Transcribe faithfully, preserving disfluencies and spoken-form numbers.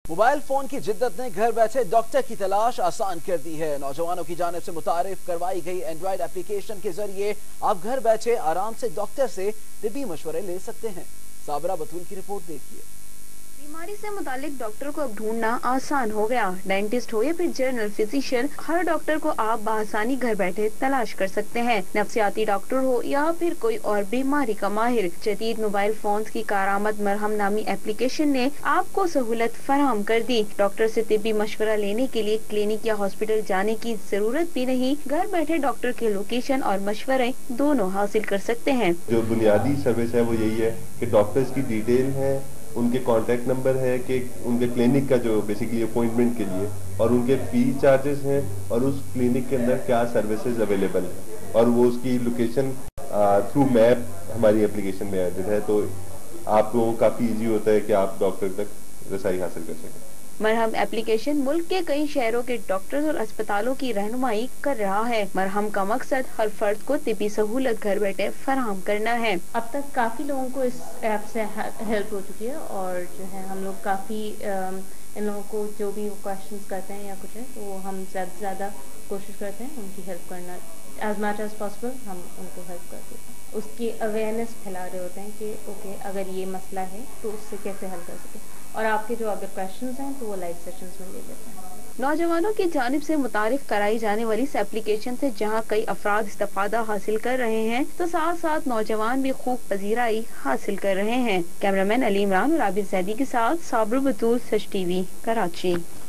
Mobile phone کی جدت نے گھر بیٹھے ڈاکٹر کی تلاش آسان کر دی ہے۔ نوجوانوں کی جانب سے متعارف کروائی گئی اینڈرائیڈ اپلیکیشن کے ذریعے آپ گھر بیٹھے آرام سے ڈاکٹر سے طبی مشورے لے سکتے ہیں۔ صابرہ بطول کی رپورٹ دیکھیے۔ بیماری سے متعلق ڈاکٹر کو اب ڈھونڈنا آسان ہو گیا۔ ڈینٹسٹ ہو یا پھر جنرل فزیشین، ہر ڈاکٹر کو آپ بآسانی گھر بیٹھے تلاش کر سکتے ہیں۔ نفسیاتی ڈاکٹر ہو یا پھر کوئی اور بیماری کا ماہر، جدید موبائل فونز کی کارآمد مرہم نامی اپلیکیشن نے آپ کو سہولت فراہم کر دی۔ ڈاکٹر سے طبی مشورہ لینے کے لیے کلینک یا ہاسپٹل جانے کی ضرورت بھی نہیں، گھر بیٹھے ڈاکٹر کے لوکیشن اور مشورے دونوں حاصل کر سکتے ہیں۔ جو بنیادی سروس ہے وہ یہی ہے کہ ڈاکٹرز کی ڈیٹیل ہے، ان کے کانٹیکٹ نمبر ہے، کہ ان کے کلینک کا جو بیسیکلی اپوائنٹمنٹ کے لیے، اور ان کے فی چارجز ہیں، اور اس کلینک کے اندر کیا سروسز اویلیبل ہیں، اور وہ اس کی لوکیشن تھرو میپ ہماری اپلیکیشن میں ایڈڈ ہے، تو آپ کو کافی ایزی ہوتا ہے کہ آپ ڈاکٹر تک رسائی حاصل کر سکیں۔ مرہم ایپلیکیشن ملک کے کئی شہروں کے ڈاکٹرز اور اسپتالوں کی رہنمائی کر رہا ہے۔ مرہم کا مقصد ہر فرد کو طبی سہولت گھر بیٹھے فراہم کرنا ہے۔ اب تک کافی لوگوں کو اس ایپ سے ہیلپ ہو چکی ہے، اور جو ہے ہم لوگ کافی ان لوگوں کو جو بھی وہ کوشچنس کرتے ہیں یا کچھ ہے تو ہم زیادہ سے زیادہ کوشش کرتے ہیں ان کی ہیلپ کرنا، ایز مچ ایز پاسبل ہم ان کو ہیلپ کرتے ہیں۔ اس کی اویئرنیس پھیلا رہے ہوتے ہیں کہ اوکے اگر یہ مسئلہ ہے تو اس سے کیسے حل کر سکیں، اور آپ کے جو اگر کویشچنز ہیں تو وہ لائیو سیشنز میں لے لیتے ہیں۔ نوجوانوں کی جانب سے متعارف کرائی جانے والی اس ایپلیکیشن سے جہاں کئی افراد استفادہ حاصل کر رہے ہیں تو ساتھ ساتھ نوجوان بھی خوب پذیرائی حاصل کر رہے ہیں۔ کیمرہ مین علی عمران اور عابد زیدی کے ساتھ صابرہ بطول، سچ ٹی وی، کراچی۔